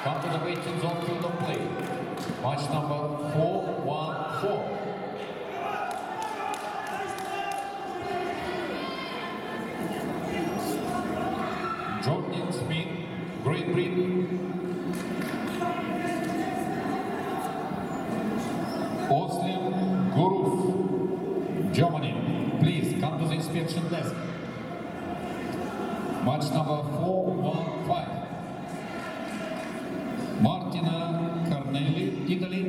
come to the waiting zone field of play. Match number 414. Jordan Smith, Great Britain. Oslim Guruf, Germany. Please come to the inspection desk. Match number 415. Martina Carnelli, Italy.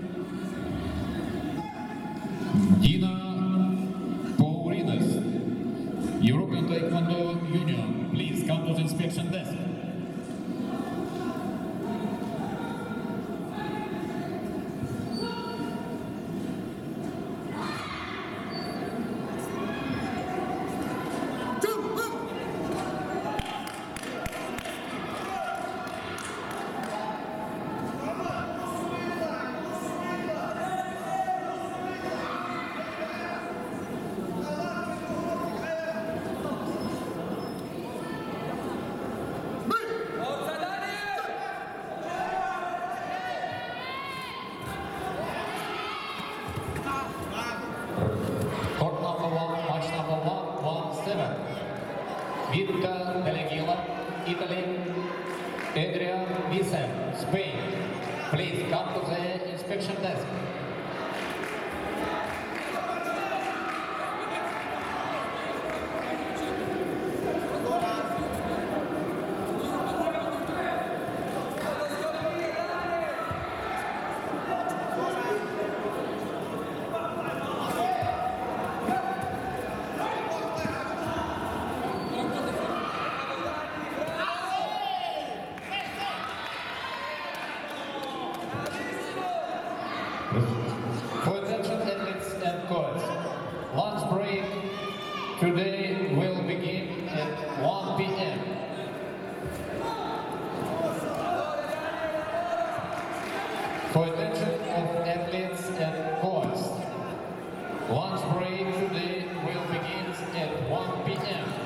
Dina Paurinas, European Taekwondo Union. Please come to the inspection desk. Court number 1, match number 117. Vitka Telegila, Italy. Adrian Vicen, Spain. Please come to the inspection desk. For attention athletes and coaches, lunch break today will begin at 1 p.m. For attention of athletes and coaches, lunch break today will begin at 1 p.m.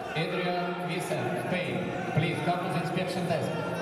Adrian Vicent, Spain. Please come to the inspection desk.